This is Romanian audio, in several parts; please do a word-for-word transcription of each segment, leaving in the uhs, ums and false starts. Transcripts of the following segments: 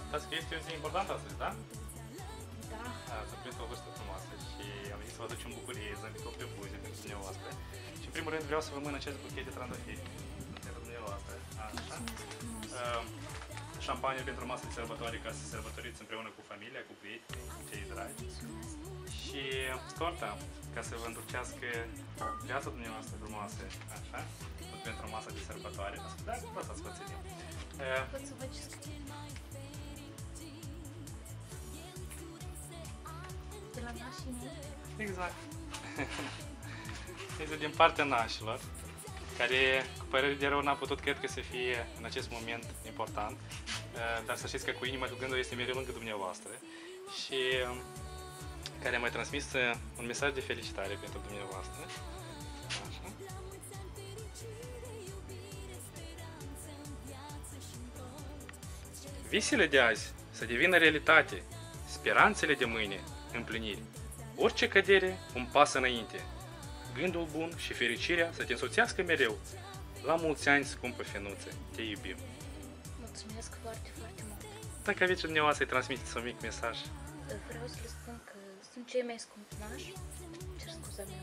Uitați că este o zi importantă astăzi, da? Da. Ați împlinit o vârstă frumoasă și am venit să vă aducem bucurie, zâmbitul pe buze pentru dumneavoastră. Și în primul rând vreau să vă mân acest buchet de trandafiri pentru dumneavoastră. Așa. Uh, șampanie pentru masă de sărbătoare ca să sărbătoriți împreună cu familia, cu prietenii, cu cei dragi. Și torta ca să vă îndulcească viața dumneavoastră frumoasă. Așa. Pentru masa de sărbătoare. Da, lăsați vă ținem. Uh, Pot să văd ce scrie. De la nașii mei? Exact. Este din partea nașilor, care, cu părere de rău, n-a putut, cred că, să fie în acest moment important, dar să știți că cu inima, cu gândul este mereu lângă dumneavoastră și care mi-a transmis un mesaj de felicitare pentru dumneavoastră. Așa. Visele de azi să devină realitate, speranțele de mâine împliniri. Orice cădere, un pas înainte. Gândul bun și fericirea să te însoțească mereu. La mulți ani, scumpă fenuță, te iubim. Mulțumesc foarte, foarte mult. Dacă aveți dumneavoastră să-i transmiteți un mic mesaj. Vreau să le spun că sunt cei mai scumpi nași. Cer scuza mea.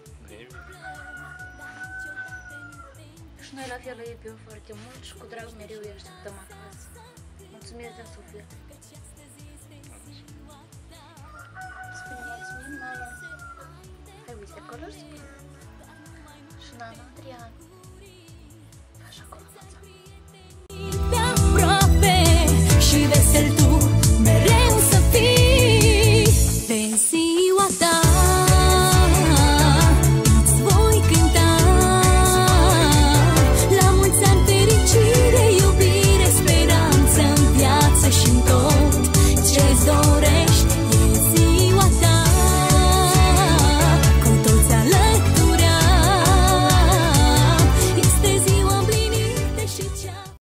Și noi la fel îi iubim foarte mult și cu drag mereu îi așteptăm acasă. Mulțumesc de suflet. Spune mulțumim, Maia. Hai, uite, acolo spune. Și Nana Adrian. Așa acolo, fața.